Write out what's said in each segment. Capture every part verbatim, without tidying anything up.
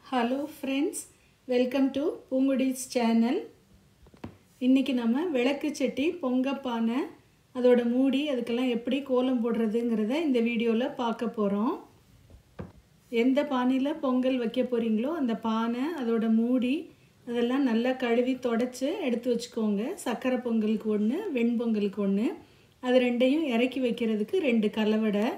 Hello friends, welcome to Pungudi's channel. இன்னைக்கு நம்ம விளக்கு சட்டி பொங்க பானை அதோட மூடி அதுக்கெல்லாம் எப்படி கோலம் போடுறதுங்கறத இந்த வீடியோல பார்க்க போறோம். எந்த பானையில பொங்கல் வைக்க போறீங்களோ அந்த பானை அதோட மூடி அதெல்லாம் நல்லா கழுவி தொடச்சு எடுத்து வச்சுக்கோங்க. சக்கரை பொங்கலுக்கு ஒன்று, வெண்பொங்கலுக்கு ஒன்று. அது ரெண்டையும் இறக்கி வைக்கிறதுக்கு ரெண்டு கலவடை.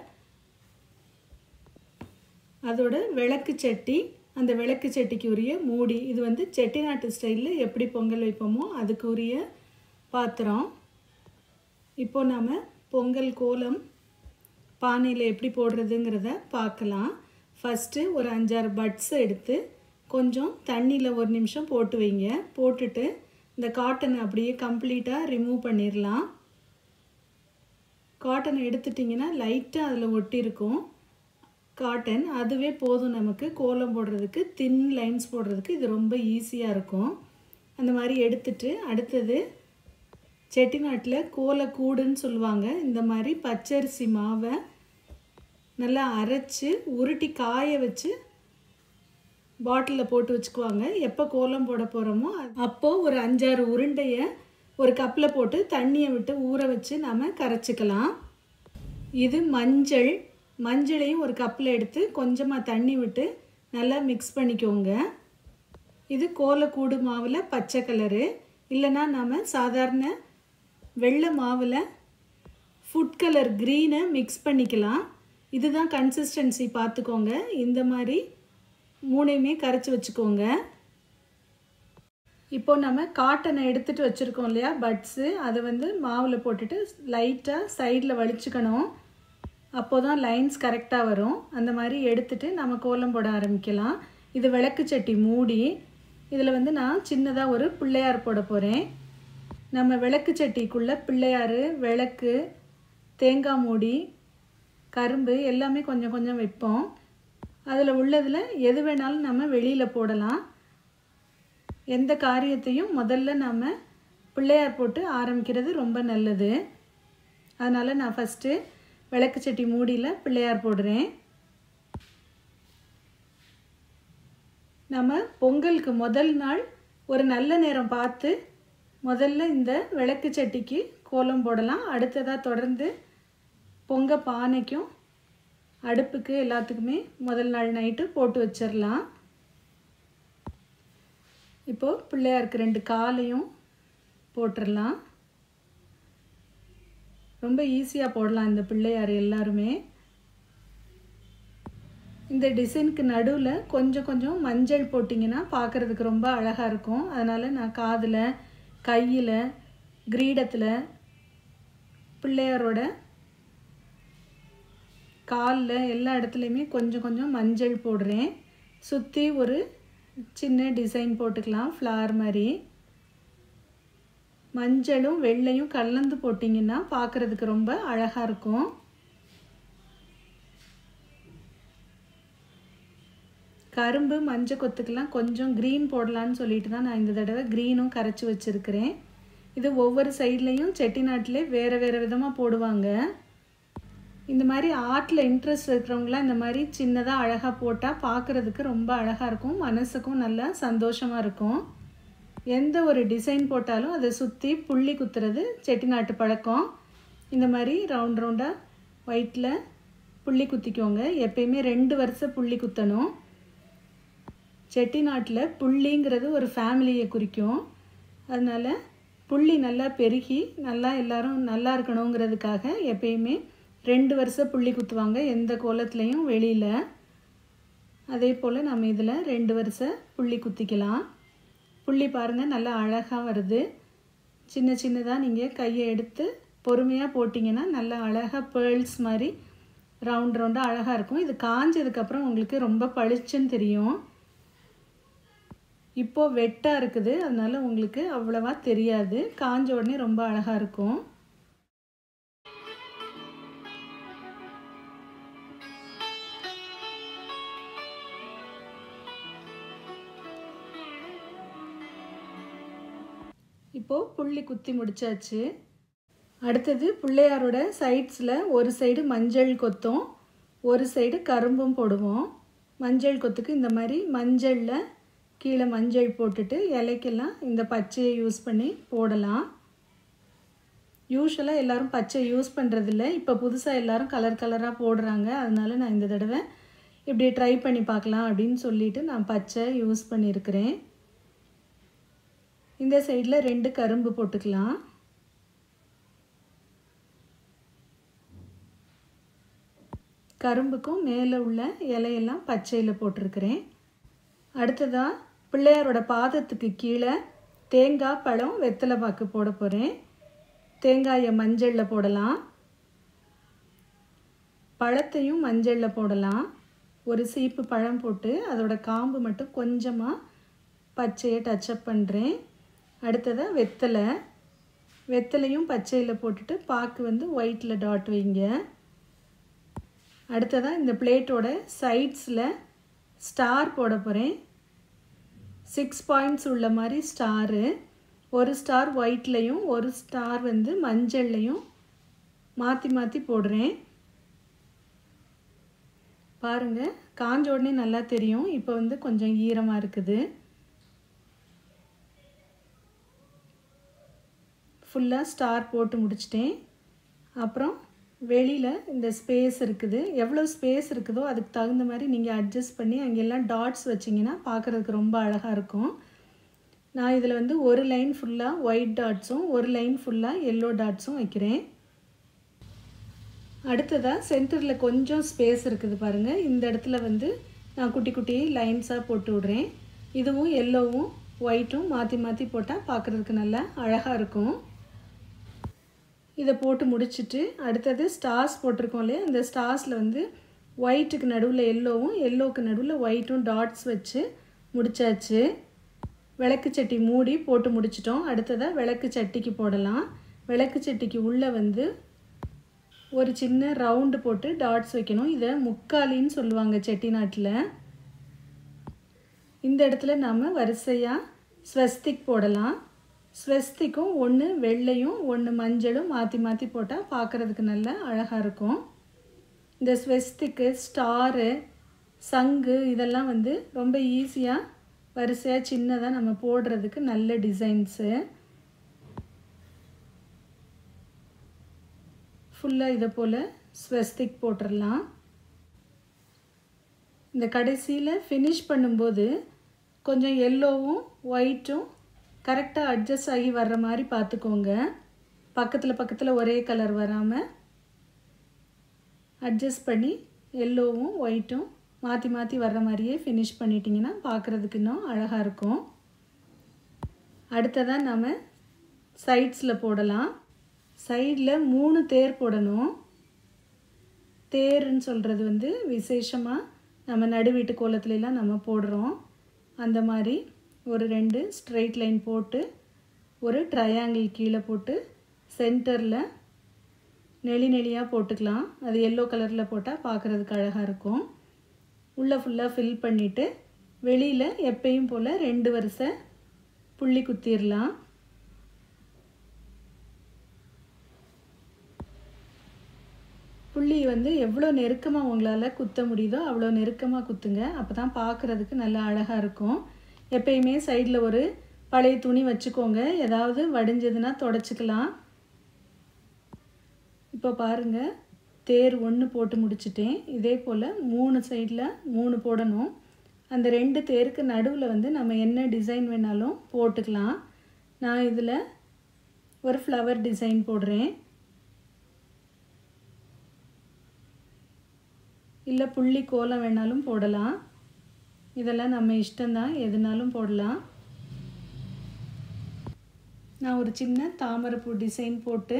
அதோட விளக்கு சட்டி அந்த விளக்கு சட்டிக்கு உரிய மூடி இது வந்து செட்டிநாட்டு ஸ்டைல்ல எப்படி பொங்கல் வைப்போமோ அதுக்கு உரிய பாத்திரம். இப்போ நாம பொங்கல் கோலம் பானையில எப்படி போடுறதுங்கறத பார்க்கலாம். ஃபர்ஸ்ட் ஒரு அஞ்சாறு பட்ஸ் எடுத்து கொஞ்சம் தண்ணில ஒரு நிமிஷம் போட்டு வைங்க. போட்டுட்டு இந்த காட்டனை அப்படியே கம்ப்ளீட்டா ரிமூவ் பண்ணிரலாம். காட்டனை எடுத்துட்டீங்கன்னா லைட்டா அதுல ஒட்டி இருக்கும். காட்டன் அதுவே போதும் நமக்கு கோலம் போடுறதுக்கு, தின் லைன்ஸ் போடுறதுக்கு இது ரொம்ப ஈஸியாக இருக்கும். அந்த மாதிரி எடுத்துட்டு அடுத்தது செட்டிநாட்டில் கோலக்கூடுன்னு சொல்லுவாங்க. இந்த மாதிரி பச்சரிசி மாவை நல்லா அரைச்சி உருட்டி காய வச்சு பாட்டிலில் போட்டு வச்சுக்குவாங்க. எப்போ கோலம் போட போகிறோமோ அப்போது ஒரு அஞ்சாறு உருண்டையை ஒரு கப்பில் போட்டு தண்ணியை விட்டு ஊற வச்சு நாம் கரைச்சிக்கலாம். இது மஞ்சள் மஞ்சளையும் ஒரு கப்பில் எடுத்து கொஞ்சமாக தண்ணி விட்டு நல்லா மிக்ஸ் பண்ணிக்கோங்க. இது கோலக்கூடு மாவில் பச்சை கலரு, இல்லைன்னா நாம் சாதாரண வெள்ளை மாவில் ஃபுட் கலர் க்ரீனை மிக்ஸ் பண்ணிக்கலாம். இதுதான் கன்சிஸ்டன்சி பார்த்துக்கோங்க. இந்த மாதிரி மூணையுமே கரைச்சி வச்சுக்கோங்க. இப்போ நம்ம காட்டனை எடுத்துகிட்டு வச்சுருக்கோம் இல்லையா பட்ஸு, அதை வந்து மாவில் போட்டுட்டு லைட்டாக சைடில் வலிச்சுக்கணும். அப்போ தான் லைன்ஸ் கரெக்டாக வரும். அந்த மாதிரி எடுத்துகிட்டு நம்ம கோலம் போட ஆரம்பிக்கலாம். இது விளக்கு சட்டி மூடி. இதில் வந்து நான் சின்னதாக ஒரு பிள்ளையார் போட போகிறேன். நம்ம விளக்கு சட்டிக்குள்ளே பிள்ளையார், விளக்கு, தேங்காய் மூடி, கரும்பு எல்லாமே கொஞ்சம் கொஞ்சம் வைப்போம். அதில் உள்ளதில் எது வேணாலும் நம்ம வெளியில் போடலாம். எந்த காரியத்தையும் முதல்ல நம்ம பிள்ளையார் போட்டு ஆரம்பிக்கிறது ரொம்ப நல்லது. அதனால் நான் ஃபஸ்ட்டு விளக்கு சட்டி மூடியில் பிள்ளையார் போடுறேன். நம்ம பொங்கலுக்கு முதல் நாள் ஒரு நல்ல நேரம் பார்த்து முதல்ல இந்த விளக்கு சட்டிக்கு கோலம் போடலாம். அடுத்ததாக தொடர்ந்து பொங்க பானைக்கும் அடுப்புக்கு எல்லாத்துக்குமே முதல் நாள் நைட்டு போட்டு வச்சிடலாம். இப்போது பிள்ளையாருக்கு ரெண்டு காலையும் போட்டுடலாம். ரொம்ப ஈஸியாக போடலாம் இந்த பிள்ளையார் எல்லாருமே. இந்த டிசைனுக்கு நடுவில் கொஞ்சம் கொஞ்சம் மஞ்சள் போட்டிங்கன்னா பார்க்குறதுக்கு ரொம்ப அழகாக இருக்கும். அதனால் நான் காதில், கையில், கிரீடத்தில், பிள்ளையாரோட காலில் எல்லா இடத்துலையுமே கொஞ்சம் கொஞ்சம் மஞ்சள் போடுறேன். சுற்றி ஒரு சின்ன டிசைன் போட்டுக்கலாம் ஃப்ளார் மாதிரி. மஞ்சளும் வெள்ளையும் கலந்து போட்டிங்கன்னா பார்க்குறதுக்கு ரொம்ப அழகாக இருக்கும். கரும்பு மஞ்சள் கொத்துக்கெல்லாம் கொஞ்சம் க்ரீன் போடலான்னு சொல்லிட்டு தான் நான் இந்த தடவை க்ரீனும் கரைச்சி வச்சுருக்கிறேன். இது ஒவ்வொரு சைட்லேயும் செட்டிநாட்டிலே வேறு வேறு விதமாக போடுவாங்க. இந்த மாதிரி ஆர்ட்டில் இன்ட்ரெஸ்ட் இருக்கிறவங்களாம் இந்த மாதிரி சின்னதாக அழகாக போட்டால் பார்க்குறதுக்கு ரொம்ப அழகாக இருக்கும். மனசுக்கும் நல்லா சந்தோஷமாக இருக்கும். எந்த ஒரு டிசைன் போட்டாலும் அதை சுற்றி புள்ளி குத்துறது செட்டிநாட்டு பழக்கம். இந்த மாதிரி ரவுண்ட் ரவுண்டாக ஒயிட்டில் புள்ளி குத்திக்கோங்க. எப்பயுமே ரெண்டு வருஷம் புள்ளி குத்தணும். செட்டிநாட்டில் புள்ளிங்கிறது ஒரு ஃபேமிலியை குறிக்கும். அதனால் புள்ளி நல்லா பெருகி நல்லா எல்லோரும் நல்லா இருக்கணுங்கிறதுக்காக எப்பயுமே ரெண்டு வருஷம் புள்ளி குத்துவாங்க எந்த கோலத்துலேயும் வெளியில். அதே போல் நம்ம இதில் ரெண்டு வருஷம் புள்ளி குத்திக்கலாம். புள்ளி பாருங்கள் நல்லா அழகாக வருது. சின்ன சின்னதாக நீங்கள் கையை எடுத்து பொறுமையாக போட்டிங்கன்னா நல்லா அழகாக பேர்ல்ஸ் மாதிரி ரவுண்ட் ரவுண்டாக அழகாக இருக்கும். இது காஞ்சதுக்கப்புறம் உங்களுக்கு ரொம்ப பளிச்சுன்னு தெரியும். இப்போது வெட்டாக இருக்குது, அதனால் உங்களுக்கு அவ்வளவா தெரியாது. காஞ்ச உடனே ரொம்ப அழகாக இருக்கும். இப்போது புள்ளி குத்தி முடிச்சாச்சு. அடுத்தது பிள்ளையாரோட சைட்ஸில் ஒரு சைடு மஞ்சள் கொத்தும் ஒரு சைடு கரும்பும் போடுவோம். மஞ்சள் கொத்துக்கு இந்த மாதிரி மஞ்சளில் கீழே மஞ்சள் போட்டுட்டு இலைக்கெல்லாம் இந்த பச்சையை யூஸ் பண்ணி போடலாம். யூஸ்வலாக எல்லோரும் பச்சை யூஸ் பண்ணுறதில்ல, இப்போ புதுசாக எல்லோரும் கலர் கலராக போடுறாங்க. அதனால நான் இந்த தடவை இப்படி ட்ரை பண்ணி பார்க்கலாம் அப்படின்னு சொல்லிட்டு நான் பச்சை யூஸ் பண்ணியிருக்கிறேன். இந்த சைடில் ரெண்டு கரும்பு போட்டுக்கலாம். கரும்புக்கும் மேலே உள்ள இலையெல்லாம் பச்சையில் போட்டிருக்கிறேன். அடுத்ததாக பிள்ளையாரோட பாதத்துக்கு கீழே தேங்காய் பழம் வெத்தலை பாக்கு போட போகிறேன். தேங்காயை மஞ்சளில் போடலாம், பழத்தையும் மஞ்சளில் போடலாம். ஒரு சீப்பு பழம் போட்டு அதோட காம்பு மட்டும் கொஞ்சமாக பச்சையை டச்சப் பண்ணுறேன். அடுத்ததாக வெத்தலை வெத்தலையும் பச்சையில் போட்டுட்டு பாக்கு வந்து ஒயிட்டில் டாட் வைங்க. அடுத்ததாக இந்த பிளேட்டோட சைட்ஸில் ஸ்டார் போட போகிறேன். சிக்ஸ் பாயிண்ட்ஸ் உள்ள மாதிரி ஸ்டாரு, ஒரு ஸ்டார் ஒயிட்லேயும் ஒரு ஸ்டார் வந்து மஞ்சள்லையும் மாற்றி மாற்றி போடுறேன். பாருங்கள், காஞ்ச உடனே நல்லா தெரியும். இப்போ வந்து கொஞ்சம் ஈரமாக இருக்குது. ஃபுல்லாக ஸ்டார் போட்டு முடிச்சிட்டேன். அப்புறம் வெளியில் இந்த ஸ்பேஸ் இருக்குது, எவ்வளோ ஸ்பேஸ் இருக்குதோ அதுக்கு தகுந்த மாதிரி நீங்கள் அட்ஜஸ்ட் பண்ணி அங்கெல்லாம் டாட்ஸ் வச்சிங்கன்னா பார்க்குறதுக்கு ரொம்ப அழகாக இருக்கும். நான் இதில் வந்து ஒரு லைன் ஃபுல்லாக ஒயிட் டாட்ஸும் ஒரு லைன் ஃபுல்லாக எல்லோ டாட்ஸும் வைக்கிறேன். அடுத்ததாக சென்டரில் கொஞ்சம் ஸ்பேஸ் இருக்குது பாருங்கள், இந்த இடத்துல வந்து நான் குட்டி குட்டி லைன்ஸாக போட்டு விட்றேன். இதுவும் எல்லோவும் ஒயிட்டும் மாற்றி மாற்றி போட்டால் பார்க்குறதுக்கு நல்லா அழகாக இருக்கும். இதை போட்டு முடிச்சுட்டு அடுத்தது ஸ்டார்ஸ் போட்டிருக்கோம் இல்லையா, இந்த ஸ்டார்ஸில் வந்து ஒயிட்டுக்கு நடுவில் எல்லோவும் எல்லோவுக்கு நடுவில் ஒயிட்டும் டாட்ஸ் வச்சு முடித்தாச்சு. விளக்கு சட்டி மூடி போட்டு முடிச்சிட்டோம். அடுத்ததாக விளக்கு சட்டிக்கு போடலாம். விளக்கு சட்டிக்கு உள்ளே வந்து ஒரு சின்ன ரவுண்டு போட்டு டாட்ஸ் வைக்கணும். இதை முக்காலின்னு சொல்லுவாங்க செட்டிநாட்டில். இந்த இடத்துல நாம் வரிசையாக ஸ்வஸ்திக் போடலாம். ஸ்வஸ்திக்கும் ஒன்று வெள்ளையும் ஒன்று மஞ்சளும் மாற்றி மாற்றி போட்டால் பார்க்குறதுக்கு நல்லா அழகாக இருக்கும். இந்த ஸ்வஸ்திக்கு ஸ்டாரு சங்கு இதெல்லாம் வந்து ரொம்ப ஈஸியாக வரிசையாக சின்னதாக நம்ம போடுறதுக்கு நல்ல டிசைன்ஸு. ஃபுல்லாக இதை போல் ஸ்வஸ்திக் போட்டுடலாம். இந்த கடைசியில் ஃபினிஷ் பண்ணும்போது கொஞ்சம் எல்லோவும் ஒயிட்டும் கரெக்டாக அட்ஜஸ்ட் ஆகி வர்ற மாதிரி பார்த்துக்கோங்க. பக்கத்தில் பக்கத்தில் ஒரே கலர் வராமல் அட்ஜஸ்ட் பண்ணி எல்லோவும் ஒயிட்டும் மாற்றி மாற்றி வர்ற மாதிரியே ஃபினிஷ் பண்ணிட்டிங்கன்னா பார்க்குறதுக்கு இன்னும் அழகாக இருக்கும். அடுத்ததாக நம்ம சைட்ஸில் போடலாம். சைடில் மூணு தேர் போடணும். தேருன்னு சொல்கிறது வந்து விசேஷமாக நம்ம நடுவீட்டு கோலத்துலலாம் நம்ம போடுறோம். அந்த மாதிரி ஒரு ரெண்டு ஸ்ட்ரெயிட் லைன் போட்டு ஒரு ட்ரையாங்கிள் கீழே போட்டு சென்டரில் நெளி நெளியாக போட்டுக்கலாம். அது எல்லோ கலரில் போட்டால் பார்க்குறதுக்கு அழகாக இருக்கும். உள்ளே ஃபுல்லாக ஃபில் பண்ணிவிட்டு வெளியில் எப்பயும் போல் ரெண்டு வரிசை புள்ளி குத்திடலாம். புள்ளி வந்து எவ்வளோ நெருக்கமாக உங்களால் குத்த முடியுதோ அவ்வளோ நெருக்கமாக குத்துங்க. அப்போ தான் பார்க்குறதுக்கு நல்லா அழகாக இருக்கும். எப்பயுமே சைடில் ஒரு பழைய துணி வச்சுக்கோங்க, ஏதாவது வடிஞ்சதுன்னா தொடச்சிக்கலாம். இப்போ பாருங்கள், தேர் ஒன்று போட்டு முடிச்சிட்டேன். இதே போல் மூணு சைடில் மூணு போடணும். அந்த ரெண்டு தேருக்கு நடுவில் வந்து நம்ம என்ன டிசைன் வேணாலும் போட்டுக்கலாம். நான் இதில் ஒரு ஃப்ளவர் டிசைன் போடுறேன். இல்லை புள்ளி கோலம் வேணாலும் போடலாம். இதெல்லாம் நம்ம இஷ்டம்தான், எதுனாலும் போடலாம். நான் ஒரு சின்ன தாமரைப்பூ டிசைன் போட்டு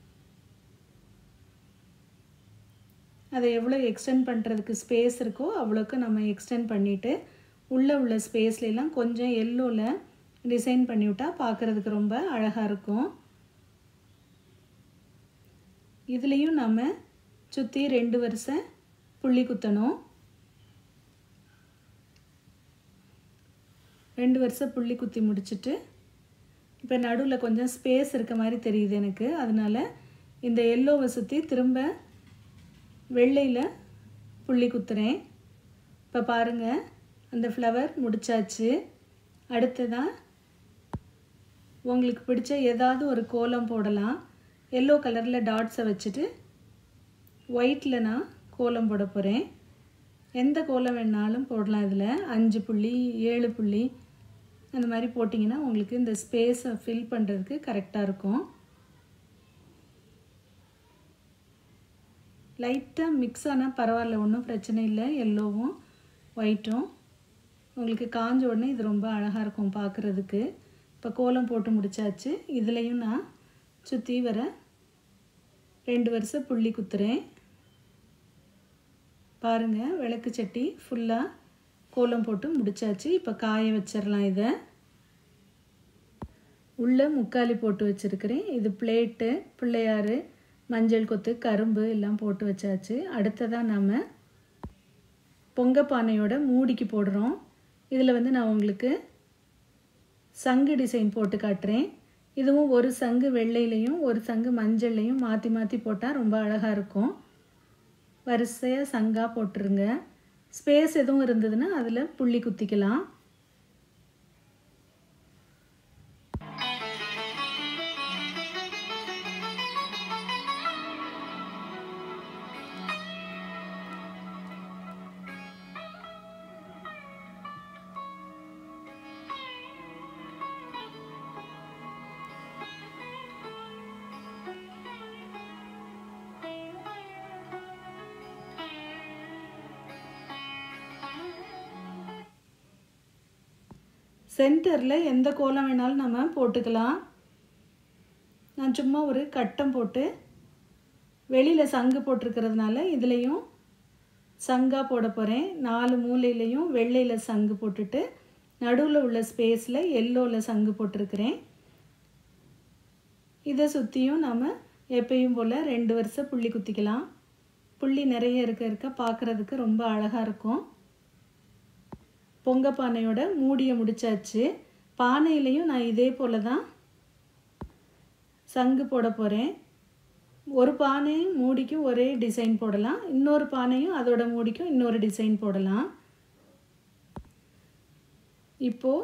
அதை எவ்வளோ எக்ஸ்டெண்ட் பண்ணுறதுக்கு ஸ்பேஸ் இருக்கோ அவ்வளோக்கு நம்ம எக்ஸ்டெண்ட் பண்ணிவிட்டு உள்ளே உள்ள ஸ்பேஸ்லாம் கொஞ்சம் எல்லோவில் டிசைன் பண்ணிவிட்டால் பார்க்குறதுக்கு ரொம்ப அழகாக இருக்கும். இதுலேயும் நம்ம சுற்றி ரெண்டு வரிசை புள்ளி குத்தணும். ரெண்டு வருஷம் புள்ளி குத்தி முடிச்சுட்டு இப்போ நடுவில் கொஞ்சம் ஸ்பேஸ் இருக்க மாதிரி தெரியுது எனக்கு. அதனால் இந்த எல்லோவை சுற்றி திரும்ப வெள்ளையில் புள்ளி குத்துறேன். இப்போ பாருங்கள், அந்த ஃப்ளவர் முடிச்சாச்சு. அடுத்ததாக உங்களுக்கு பிடிச்ச ஏதாவது ஒரு கோலம் போடலாம். எல்லோ கலரில் டாட்ஸை வச்சுட்டு ஒயிட்டில் நான் கோலம் போட போகிறேன். எந்த கோலம் வேணாலும் போடலாம். இதில் அஞ்சு புள்ளி ஏழு புள்ளி அந்த மாதிரி போட்டிங்கன்னா உங்களுக்கு இந்த ஸ்பேஸை ஃபில் பண்ணுறதுக்கு கரெக்டாக இருக்கும். லைட்டாக மிக்ஸ் ஆனால் பரவாயில்ல, ஒன்றும் பிரச்சனை இல்லை. எல்லோவும் ஒயிட்டும் உங்களுக்கு காஞ்ச உடனே இது ரொம்ப அழகாக இருக்கும் பார்க்குறதுக்கு. இப்போ கோலம் போட்டு முடித்தாச்சு. இதுலேயும் நான் சுற்றி வர ரெண்டு வருஷம் புள்ளி குத்துறேன். பாருங்கள், விளக்கு சட்டி ஃபுல்லாக கோலம் போட்டு முடித்தாச்சு. இப்போ காய வச்சிடலாம். இதை உள்ளே முக்காலி போட்டு வச்சுருக்கிறேன். இது பிளேட்டு, பிள்ளையார், மஞ்சள் கொத்து, கரும்பு எல்லாம் போட்டு வச்சாச்சு. அடுத்ததாக நாம் பொங்க பானையோட மூடிக்கு போடுறோம். இதில் வந்து நான் உங்களுக்கு சங்கு டிசைன் போட்டு காட்டுறேன். இதுவும் ஒரு சங்கு வெள்ளையிலையும் ஒரு சங்கு மஞ்சள்லையும் மாற்றி மாற்றி போட்டால் ரொம்ப அழகாக இருக்கும். வரிசையாக சங்காக போட்டுருங்க. ஸ்பேஸ் எதுவும் இருந்ததுன்னா அதில் புள்ளி குத்திக்கலாம். சென்டரில் எந்த கோலம் வேணாலும் நம்ம போட்டுக்கலாம். நான் சும்மா ஒரு கட்டம் போட்டு வெளியில் சங்கு போட்டிருக்கிறதுனால இதுலேயும் சங்காக போட போகிறேன். நாலு மூலையிலையும் வெள்ளையில் சங்கு போட்டுட்டு நடுவில் உள்ள ஸ்பேஸில் எல்லோவில் சங்கு போட்டிருக்கிறேன். இதை சுற்றியும் நாம் எப்பயும் போல் ரெண்டு வருஷம் புள்ளி குத்திக்கலாம். புள்ளி நிறைய இருக்க இருக்க பார்க்குறதுக்கு ரொம்ப அழகாக இருக்கும். பொங்க பானையோட மூடியை முடிச்சாச்சு. பானையிலையும் நான் இதே போல் தான் சங்கு போட போகிறேன். ஒரு பானையும் மூடிக்கும் ஒரே டிசைன் போடலாம். இன்னொரு பானையும் அதோட மூடிக்கும் இன்னொரு டிசைன் போடலாம். இப்போது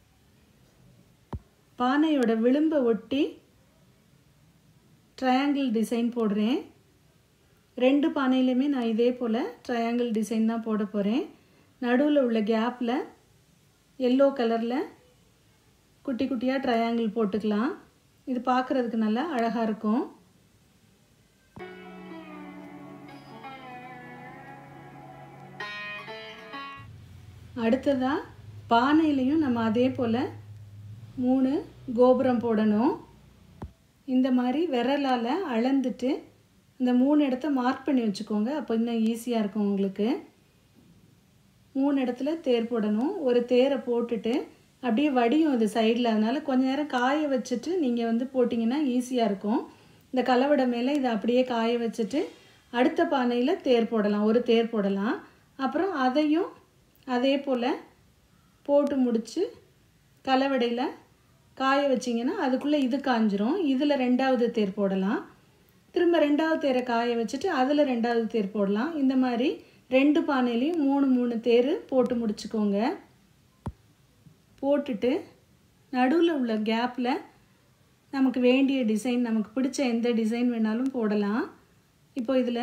பானையோட விளிம்பை ஒட்டி ட்ரையாங்கிள் டிசைன் போடுறேன். ரெண்டு பானையிலையுமே நான் இதே போல் ட்ரையாங்கிள் டிசைன் தான் போட போகிறேன். நடுவில் உள்ள கேப்பில் எல்லோ கலரில் குட்டி குட்டியாக ட்ரையாங்கிள் போட்டுக்கலாம். இது பார்க்குறதுக்கு நல்லா அழகாக இருக்கும். அடுத்ததாக பானையிலையும் நம்ம அதே போல் மூணு கோபுரம் போடணும். இந்த மாதிரி விரலால் அளந்துட்டு இந்த மூணு இடத்த மார்க் பண்ணி வச்சுக்கோங்க. அப்போ இன்னும் ஈஸியாக இருக்கும் உங்களுக்கு. மூணு இடத்துல தேர் போடணும். ஒரு தேரை போட்டுட்டு அப்படியே வடியும் இது சைடில். அதனால் கொஞ்ச நேரம் காய வச்சுட்டு நீங்கள் வந்து போட்டிங்கன்னா ஈஸியாக இருக்கும். இந்த கலவடை மேலே இதை அப்படியே காய வச்சுட்டு அடுத்த பானையில் தேர் போடலாம். ஒரு தேர் போடலாம். அப்புறம் அதையும் அதே போல் போட்டு முடித்து கலவடையில் காய வச்சிங்கன்னா அதுக்குள்ளே இது காஞ்சிரும். இதில் ரெண்டாவது தேர் போடலாம். திரும்ப ரெண்டாவது தேரை காய வச்சுட்டு அதில் ரெண்டாவது தேர் போடலாம். இந்த மாதிரி ரெண்டு பானையிலையும் மூணு மூணு தேர் போட்டு முடிச்சுக்கோங்க. போட்டுட்டு நடுவில் உள்ள கேப்பில் நமக்கு வேண்டிய டிசைன், நமக்கு பிடிச்ச எந்த டிசைன் வேணாலும் போடலாம். இப்போ இதில்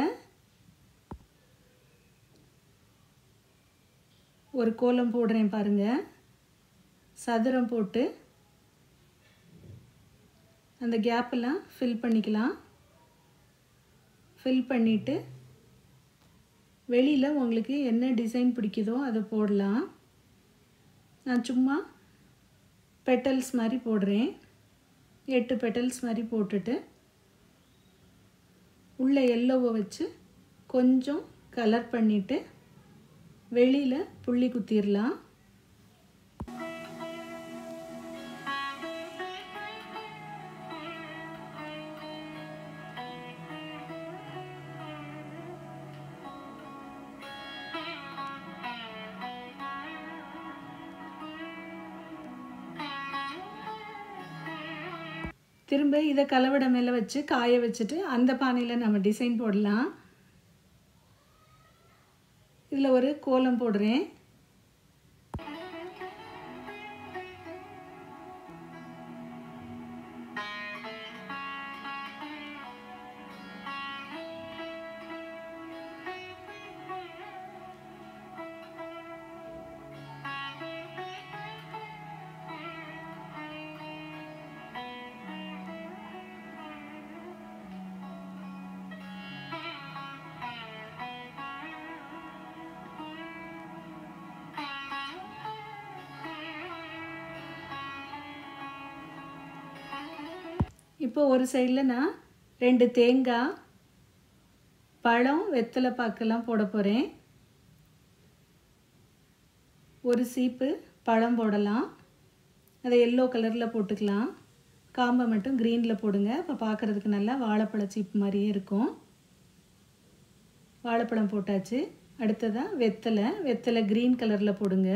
ஒரு கோலம் போடுறேன் பாருங்கள். சதுரம் போட்டு அந்த கேப்பெல்லாம் ஃபில் பண்ணிக்கலாம். ஃபில் பண்ணிவிட்டு வெளியில் உங்களுக்கு என்ன டிசைன் பிடிக்குதோ அதை போடலாம். நான் சும்மா பெட்டல்ஸ் மாதிரி போடுறேன். எட்டு பெட்டல்ஸ் மாதிரி போட்டுட்டு உள்ள எல்லோவை வச்சு கொஞ்சம் கலர் பண்ணிவிட்டு வெளியில் புள்ளி குத்திடலாம். திரும்ப இதை கலவடை மேலே வச்சு காய வச்சுட்டு அந்த பானையில் நம்ம டிசைன் போடலாம். இதில் ஒரு கோலம் போடுறேன். இப்போ ஒரு சைடில் நான் ரெண்டு தேங்காய், பழம், வெத்தலை பாக்கெல்லாம் போட போகிறேன். ஒரு சீப்பு பழம் போடலாம். அதை எல்லோ கலரில் போட்டுக்கலாம். காம்பை மட்டும் க்ரீனில் போடுங்க. இப்போ பார்க்குறதுக்கு நல்லா வாழைப்பழ சீப்பு மாதிரியே இருக்கும். வாழைப்பழம் போட்டாச்சு. அடுத்ததாக வெத்தலை வெத்தலை க்ரீன் கலரில் போடுங்க.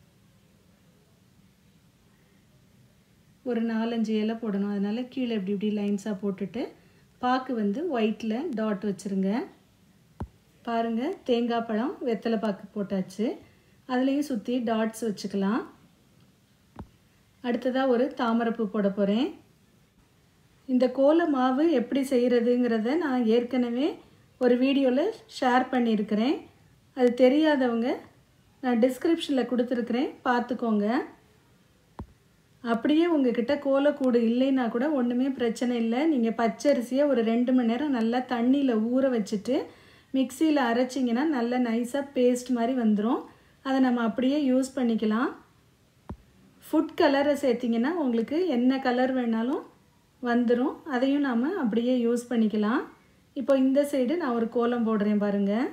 ஒரு நாலஞ்சு இலை போடணும். அதனால் கீழே இப்படி இப்படி லைன்ஸாக போட்டுட்டு பாக்கு வந்து ஒயிட்டில் டாட் வச்சுருங்க. பாருங்கள், தேங்காய் பழம் வெத்தலை பாக்கு போட்டாச்சு. அதுலேயும் சுற்றி டாட்ஸ் வச்சுக்கலாம். அடுத்ததாக ஒரு தாமரைப்பூ போட போகிறேன். இந்த கோல மாவு எப்படி செய்கிறதுங்கிறத நான் ஏற்கனவே ஒரு வீடியோவில் ஷேர் பண்ணியிருக்கிறேன். அது தெரியாதவங்க நான் டிஸ்கிரிப்ஷனில் கொடுத்துருக்குறேன், பார்த்துக்கோங்க. அப்படியே உங்ககிட்ட கோலக்கூடு இல்லைன்னா கூட ஒன்றுமே பிரச்சனை இல்லை. நீங்கள் பச்சரிசியை ஒரு ரெண்டு மணி நேரம் நல்லா தண்ணியில் ஊற வச்சுட்டு மிக்சியில் அரைச்சிங்கன்னா நல்லா நைஸாக பேஸ்ட் மாதிரி வந்துடும். அதை நம்ம அப்படியே யூஸ் பண்ணிக்கலாம். ஃபுட் கலரை சேர்த்திங்கன்னா உங்களுக்கு என்ன கலர் வேணாலும் வந்துடும். அதையும் நாம் அப்படியே யூஸ் பண்ணிக்கலாம். இப்போ இந்த சைடு நான் ஒரு கோலம் போடுறேன் பாருங்கள்.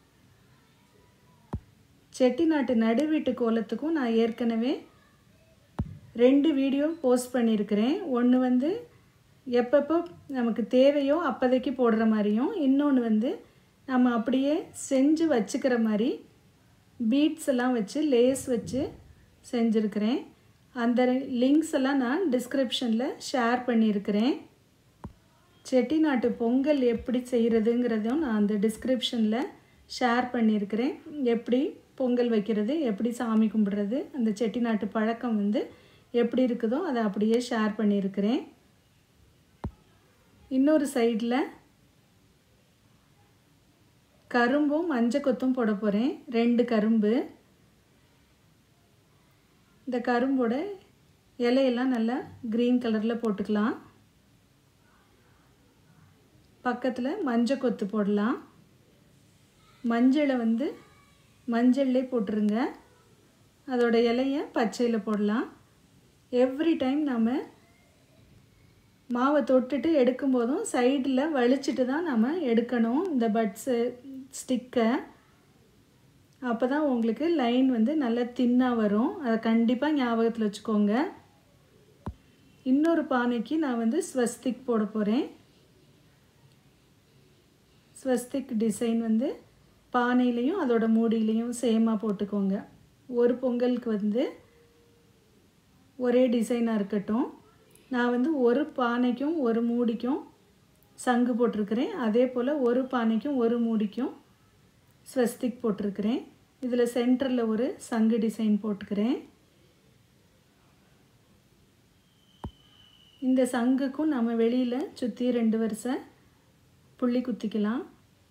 செட்டிநாட்டு நடுவீட்டு கோலத்துக்கும் நான் ஏற்கனவே ரெண்டு வீடியோ போஸ்ட் பண்ணியிருக்கிறேன். ஒன்று வந்து எப்பப்போ நமக்கு தேவையோ அப்போதைக்கு போடுற மாதிரியும், இன்னொன்று வந்து நம்ம அப்படியே செஞ்சு வச்சுக்கிற மாதிரி பீட்ஸ் எல்லாம் வச்சு லேஸ் வச்சு செஞ்சுருக்கிறேன். அந்த லிங்க்ஸ் எல்லாம் நான் டிஸ்கிரிப்ஷனில் ஷேர் பண்ணியிருக்கிறேன். செட்டிநாட்டு பொங்கல் எப்படி செய்கிறதுங்கிறதும் நான் அந்த டிஸ்கிரிப்ஷனில் ஷேர் பண்ணியிருக்கிறேன். எப்படி பொங்கல் வைக்கிறது, எப்படி சாமி கும்பிடுறது, அந்த செட்டிநாட்டு பழக்கம் வந்து எப்படி இருக்குதோ அதை அப்படியே ஷேர் பண்ணியிருக்கிறேன். இன்னொரு சைடில் கரும்பும் மஞ்சள் கொத்தும் போட போகிறேன். ரெண்டு கரும்பு. இந்த கரும்போட இலையெல்லாம் நல்லா க்ரீன் கலரில் போட்டுக்கலாம். பக்கத்தில் மஞ்சள் கொத்து போடலாம். மஞ்சளை வந்து மஞ்சள்லே போட்டுருங்க. அதோட இலையை பச்சையில் போடலாம். எவ்ரி டைம் நம்ம மாவை தொட்டுட்டு எடுக்கும்போதும் சைடில் வலிச்சிட்டு தான் நம்ம எடுக்கணும் இந்த பட்ஸு ஸ்டிக்கை. அப்போ தான் உங்களுக்கு லைன் வந்து நல்லா தின்னாக வரும். அதை கண்டிப்பாக ஞாபகத்தில் வச்சுக்கோங்க. இன்னொரு பானைக்கு நான் வந்து ஸ்வஸ்திக் போட போகிறேன். ஸ்வஸ்திக் டிசைன் வந்து பானையிலையும் அதோட மூடியிலையும் சேமாக போட்டுக்கோங்க. ஒரு பொங்கலுக்கு வந்து ஒரே டிசைனாக இருக்கட்டும். நான் வந்து ஒரு பானைக்கும் ஒரு மூடிக்கும் சங்கு போட்டிருக்கிறேன். அதே போல் ஒரு பானைக்கும் ஒரு மூடிக்கும் ஸ்வஸ்திக் போட்டிருக்கிறேன். இதில் சென்டரில் ஒரு சங்கு டிசைன் போட்டுக்கிறேன். இந்த சங்குக்கும் நம்ம வெளியில் சுற்றி ரெண்டு வருஷம் புள்ளி குத்திக்கலாம்.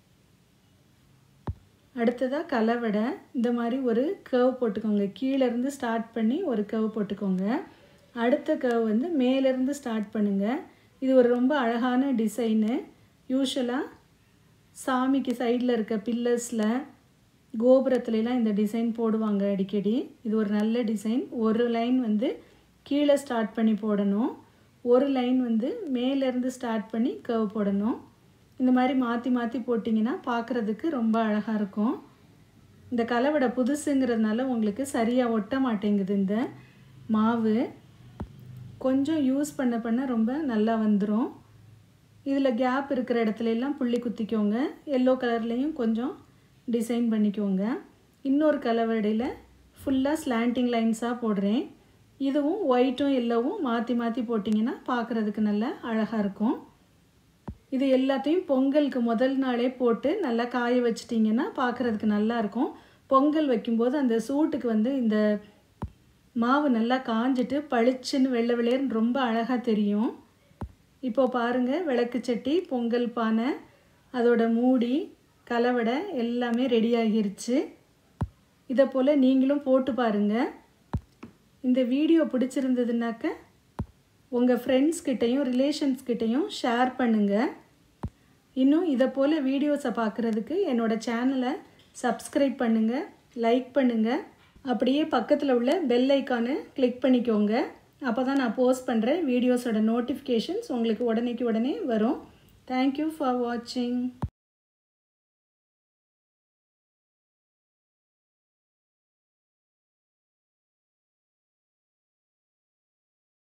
அடுத்ததாக கலவடை. இந்த மாதிரி ஒரு கர்வ் போட்டுக்கோங்க. கீழேருந்து ஸ்டார்ட் பண்ணி ஒரு கர்வ் போட்டுக்கோங்க. அடுத்த கர்வ் வந்து மேலேருந்து ஸ்டார்ட் பண்ணுங்கள். இது ஒரு ரொம்ப அழகான டிசைனு. யூஸ்வலாக சாமிக்கு சைடில் இருக்க பில்லர்ஸில் கோபுரத்துலலாம் இந்த டிசைன் போடுவாங்க அடிக்கடி. இது ஒரு நல்ல டிசைன். ஒரு லைன் வந்து கீழே ஸ்டார்ட் பண்ணி போடணும். ஒரு லைன் வந்து மேலேருந்து ஸ்டார்ட் பண்ணி கர்வ் போடணும். இந்த மாதிரி மாற்றி மாற்றி போட்டிங்கன்னா பார்க்குறதுக்கு ரொம்ப அழகாக இருக்கும். இந்த கலவடை புதுசுங்கிறதுனால உங்களுக்கு சரியாக ஒட்ட மாட்டேங்குது. இந்த மாவு கொஞ்சம் யூஸ் பண்ண பண்ண ரொம்ப நல்லா வந்துடும். இதில் கேப் இருக்கிற இடத்துல எல்லாம் புள்ளி குத்திக்கோங்க. எல்லோ கலர்லேயும் கொஞ்சம் டிசைன் பண்ணிக்கோங்க. இன்னொரு கலவடையில் ஃபுல்லாக ஸ்லாண்டிங் லைன்ஸாக போடுறேன். இதுவும் ஒயிட்டும் எல்லோவும் மாற்றி மாற்றி போட்டிங்கன்னா பார்க்குறதுக்கு நல்லா அழகாக இருக்கும். இது எல்லாத்தையும் பொங்கலுக்கு முதல் நாளே போட்டு நல்லா காய வச்சிட்டிங்கன்னா பார்க்குறதுக்கு நல்லாயிருக்கும். பொங்கல் வைக்கும்போது அந்த சூட்டுக்கு வந்து இந்த மாவு நல்லா காஞ்சிட்டு பளிச்சுன்னு வெள்ளை வெள்ளையர்னு ரொம்ப அழகாக தெரியும். இப்போது பாருங்கள், விளக்கு சட்டி, பொங்கல் பானை, அதோட மூடி, கலவடை எல்லாமே ரெடி ஆகிருச்சு. இதை போல் நீங்களும் போட்டு பாருங்கள். இந்த வீடியோ பிடிச்சிருந்ததுனாக்க உங்கள் ஃப்ரெண்ட்ஸ்கிட்டையும் ரிலேஷன்ஸ்கிட்டையும் ஷேர் பண்ணுங்கள். இன்னும் இதை போல் வீடியோஸை பார்க்குறதுக்கு என்னோடய சேனலை சப்ஸ்கிரைப் பண்ணுங்கள், லைக் பண்ணுங்கள். அப்படியே பக்கத்தில் உள்ள பெல் ஐக்கானை கிளிக் பண்ணிக்கோங்க. அப்போ தான் நான் போஸ்ட் பண்ணுற வீடியோஸோட நோட்டிஃபிகேஷன்ஸ் உங்களுக்கு உடனேக்கு உடனே வரும். தேங்க்யூ ஃபார் வாட்சிங்.